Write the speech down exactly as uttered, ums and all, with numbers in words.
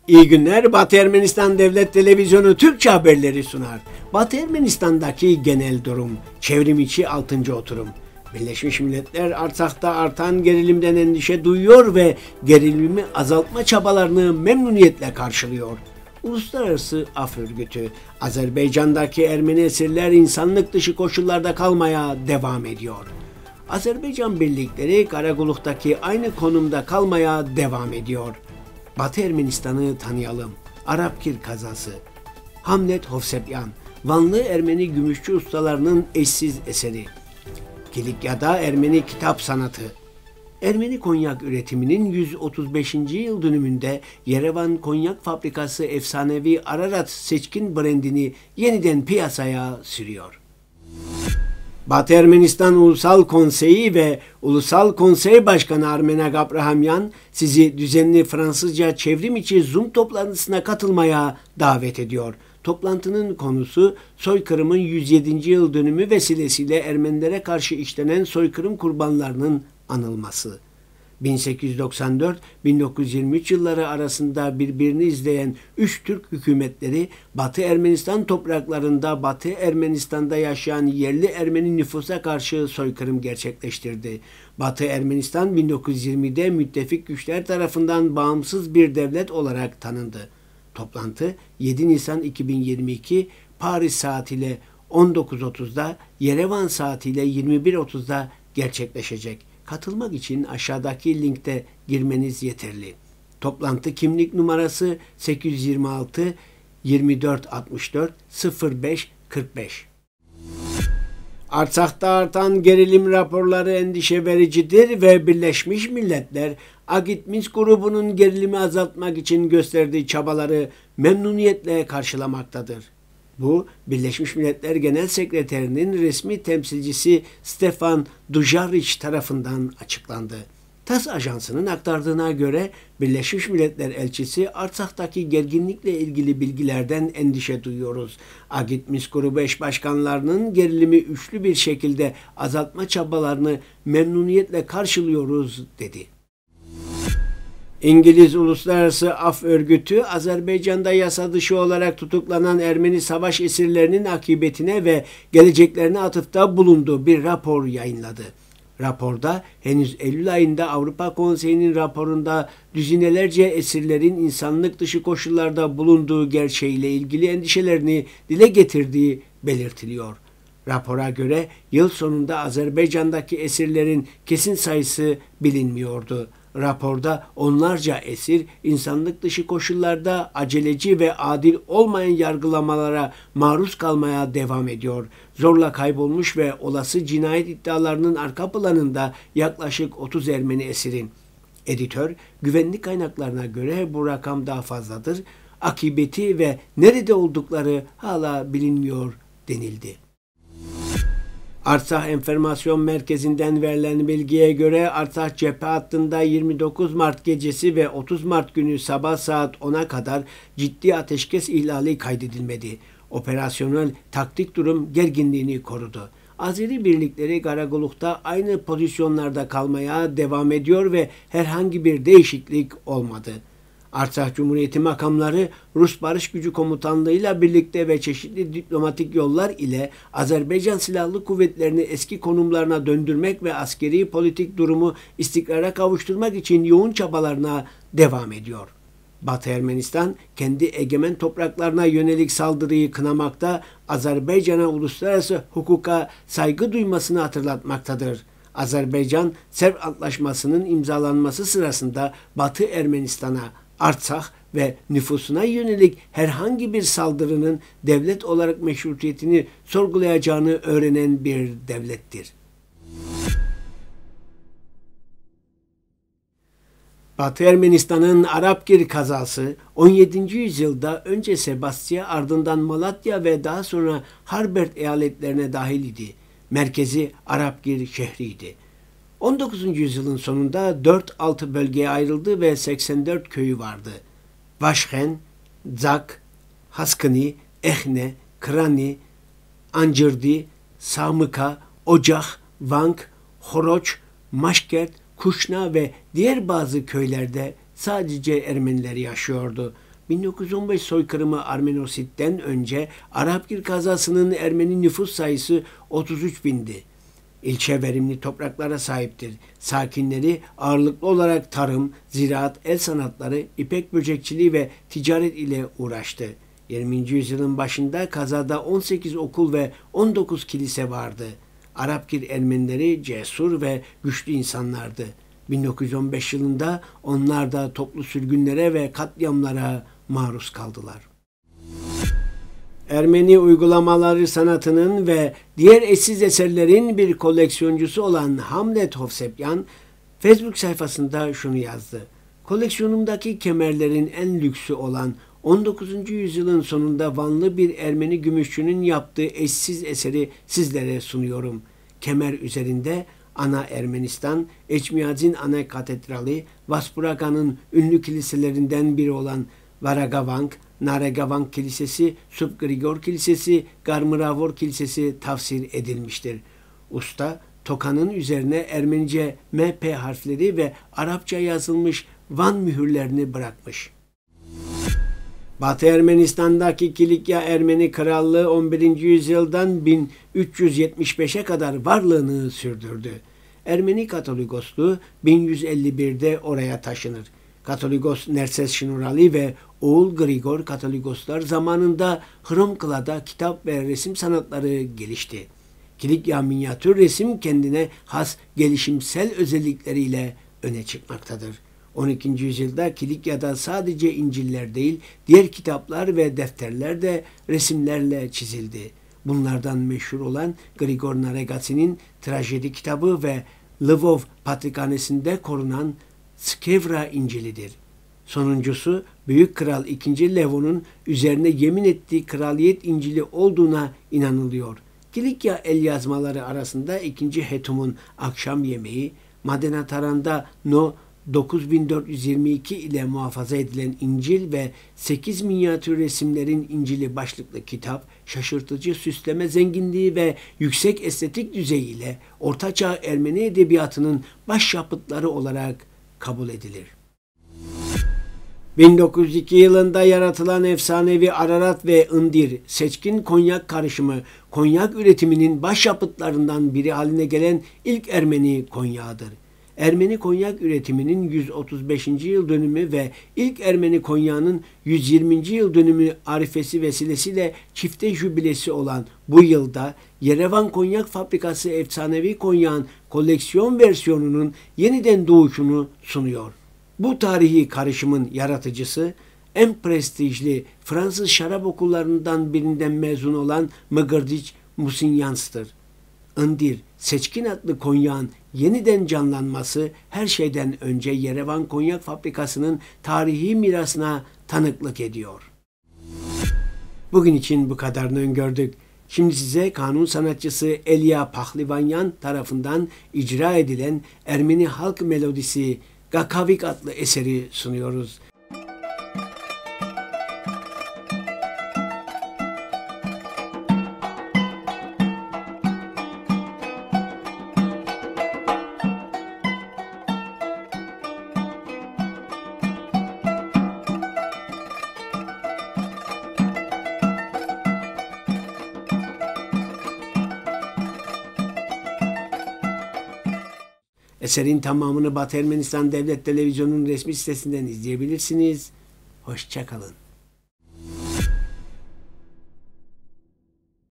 İyi günler. Batı Ermenistan Devlet Televizyonu Türkçe haberleri sunar. Batı Ermenistan'daki genel durum, çevrim içi altıncı oturum. Birleşmiş Milletler Artsak'ta artan gerilimden endişe duyuyor ve gerilimi azaltma çabalarını memnuniyetle karşılıyor. Uluslararası Af Örgütü, Azerbaycan'daki Ermeni esirler insanlık dışı koşullarda kalmaya devam ediyor. Azerbaycan birlikleri Karaguluk'taki aynı konumda kalmaya devam ediyor. Batı Ermenistan'ı tanıyalım. Arapkir kazası. Hamlet Hovsepyan, Vanlı Ermeni gümüşçü ustalarının eşsiz eseri. Kilikya'da Ermeni kitap sanatı. Ermeni konyak üretiminin yüz otuz beşinci yıl dönümünde Yerevan Konyak Fabrikası efsanevi Ararat seçkin brandini yeniden piyasaya sürüyor. Batı Ermenistan Ulusal Konseyi ve Ulusal Konsey Başkanı Armenak Abrahamyan sizi düzenli Fransızca çevrim içi Zoom toplantısına katılmaya davet ediyor. Toplantının konusu soykırımın yüz yedinci yıl dönümü vesilesiyle Ermenilere karşı işlenen soykırım kurbanlarının anılması. bin sekiz yüz doksan dört - bin dokuz yüz yirmi üç yılları arasında birbirini izleyen üç Türk hükümetleri Batı Ermenistan topraklarında Batı Ermenistan'da yaşayan yerli Ermeni nüfusa karşı soykırım gerçekleştirdi. Batı Ermenistan bin dokuz yüz yirmide müttefik güçler tarafından bağımsız bir devlet olarak tanındı. Toplantı yedi Nisan iki bin yirmi iki Paris saatiyle on dokuz otuzda, Yerevan saatiyle yirmi bir otuzda gerçekleşecek. Katılmak için aşağıdaki linkte girmeniz yeterli. Toplantı kimlik numarası sekiz yüz yirmi altı yirmi dört altmış dört sıfır beş kırk beş. Artsak'ta artan gerilim raporları endişe vericidir ve Birleşmiş Milletler Agit Minsk grubunun gerilimi azaltmak için gösterdiği çabaları memnuniyetle karşılamaktadır. Bu, Birleşmiş Milletler Genel Sekreterinin resmi temsilcisi Stefan Dujarric tarafından açıklandı. TASS ajansının aktardığına göre Birleşmiş Milletler elçisi Artsak'taki gerginlikle ilgili bilgilerden endişe duyuyoruz. Agit Minsk grubu eş başkanlarının gerilimi üçlü bir şekilde azaltma çabalarını memnuniyetle karşılıyoruz dedi. İngiliz Uluslararası Af Örgütü, Azerbaycan'da yasa dışı olarak tutuklanan Ermeni savaş esirlerinin akıbetine ve geleceklerine atıfta bulunduğu bir rapor yayınladı. Raporda henüz Eylül ayında Avrupa Konseyi'nin raporunda düzinelerce esirlerin insanlık dışı koşullarda bulunduğu gerçeğiyle ilgili endişelerini dile getirdiği belirtiliyor. Rapora göre yıl sonunda Azerbaycan'daki esirlerin kesin sayısı bilinmiyordu. Raporda onlarca esir insanlık dışı koşullarda aceleci ve adil olmayan yargılamalara maruz kalmaya devam ediyor. Zorla kaybolmuş ve olası cinayet iddialarının arka planında yaklaşık otuz Ermeni esirin. Editör, güvenlik kaynaklarına göre bu rakam daha fazladır. Akıbeti ve nerede oldukları hala bilinmiyor denildi. Artsakh Enformasyon Merkezi'nden verilen bilgiye göre Artsakh cephe hattında yirmi dokuz Mart gecesi ve otuz Mart günü sabah saat ona kadar ciddi ateşkes ihlali kaydedilmedi. Operasyonel taktik durum gerginliğini korudu. Azeri birlikleri Karaguluk'ta aynı pozisyonlarda kalmaya devam ediyor ve herhangi bir değişiklik olmadı. Artsakh Cumhuriyeti makamları Rus Barış Gücü Komutanlığı'yla birlikte ve çeşitli diplomatik yollar ile Azerbaycan Silahlı Kuvvetleri'ni eski konumlarına döndürmek ve askeri politik durumu istikrara kavuşturmak için yoğun çabalarına devam ediyor. Batı Ermenistan kendi egemen topraklarına yönelik saldırıyı kınamakta, Azerbaycan'a uluslararası hukuka saygı duymasını hatırlatmaktadır. Azerbaycan, Sevr Antlaşması'nın imzalanması sırasında Batı Ermenistan'a, Artsakh ve nüfusuna yönelik herhangi bir saldırının devlet olarak meşrutiyetini sorgulayacağını öğrenen bir devlettir. Batı Ermenistan'ın Arapkir kazası on yedinci yüzyılda önce Sebastia, ardından Malatya ve daha sonra Harbert eyaletlerine dahil idi. Merkezi Arapkir şehriydi. on dokuzuncu yüzyılın sonunda dört altı bölgeye ayrıldı ve seksen dört köyü vardı. Vaşken, Zak, Haskani, Ehne, Krani, Ancırdi, Samıka, Ocak, Vank, Horoç, Maşkert, Kuşna ve diğer bazı köylerde sadece Ermeniler yaşıyordu. bin dokuz yüz on beş soykırımı Armenosit'ten önce Arapgir kazasının Ermeni nüfus sayısı otuz üç bindi. İlçe verimli topraklara sahiptir. Sakinleri ağırlıklı olarak tarım, ziraat, el sanatları, ipek böcekçiliği ve ticaret ile uğraştı. yirminci yüzyılın başında kazada on sekiz okul ve on dokuz kilise vardı. Arapgir Ermenileri cesur ve güçlü insanlardı. bin dokuz yüz on beş yılında onlar da toplu sürgünlere ve katliamlara maruz kaldılar. Ermeni uygulamaları sanatının ve diğer eşsiz eserlerin bir koleksiyoncusu olan Hamlet Hovsepyan, Facebook sayfasında şunu yazdı. Koleksiyonumdaki kemerlerin en lüksü olan on dokuzuncu yüzyılın sonunda Vanlı bir Ermeni gümüşçünün yaptığı eşsiz eseri sizlere sunuyorum. Kemer üzerinde Ana Ermenistan, Eçmiyadzin Ana Katedrali, Vasburaga'nın ünlü kiliselerinden biri olan Varagavank, Naregavank Kilisesi, Subgrigor Kilisesi, Garmıravor Kilisesi tafsir edilmiştir. Usta, tokanın üzerine Ermenice M P harfleri ve Arapça yazılmış Van mühürlerini bırakmış. Batı Ermenistan'daki Kilikya Ermeni Krallığı on birinci yüzyıldan bin üç yüz yetmiş beşe kadar varlığını sürdürdü. Ermeni Katolikosluğu bin yüz elli birde oraya taşınır. Katolikos Nerses Şinurali ve oğul Grigor Katolikoslar zamanında Hromkla'da kitap ve resim sanatları gelişti. Kilikya minyatür resim kendine has gelişimsel özellikleriyle öne çıkmaktadır. on ikinci yüzyılda Kilikya'da sadece İncil'ler değil, diğer kitaplar ve defterler de resimlerle çizildi. Bunlardan meşhur olan Grigor Naregatsi'nin trajedi kitabı ve Lvov Patrikhanesi'nde korunan Skevra İncil'idir. Sonuncusu Büyük Kral ikinci. Levon'un üzerine yemin ettiği Kraliyet İncil'i olduğuna inanılıyor. Kilikya el yazmaları arasında ikinci. Hetum'un Akşam Yemeği, Madena Taran'da No dokuz bin dört yüz yirmi iki ile muhafaza edilen İncil ve sekiz minyatür resimlerin İncil'i başlıklı kitap, şaşırtıcı süsleme zenginliği ve yüksek estetik düzeyiyle Ortaçağ Ermeni edebiyatının başyapıtları olarak kabul edilir. bin dokuz yüz iki yılında yaratılan efsanevi Ararat ve Indir, seçkin konyak karışımı, konyak üretiminin başyapıtlarından biri haline gelen ilk Ermeni konyağıdır. Ermeni konyak üretiminin yüz otuz beşinci yıl dönümü ve ilk Ermeni konyağının yüz yirminci yıl dönümü arifesi vesilesiyle çifte jübilesi olan bu yılda Yerevan Konyak Fabrikası efsanevi konyağın koleksiyon versiyonunun yeniden doğuşunu sunuyor. Bu tarihi karışımın yaratıcısı en prestijli Fransız şarap okullarından birinden mezun olan Mgrdich Musinyans'tır. Indir, seçkin adlı konyağın yeniden canlanması her şeyden önce Yerevan Konyak Fabrikası'nın tarihi mirasına tanıklık ediyor. Bugün için bu kadarını öngördük. Şimdi size kanun sanatçısı Elia Pahlivanyan tarafından icra edilen Ermeni halk melodisi Gakavik adlı eseri sunuyoruz. Eserin tamamını Batı Ermenistan Devlet Televizyonu'nun resmi sitesinden izleyebilirsiniz. Hoşça kalın.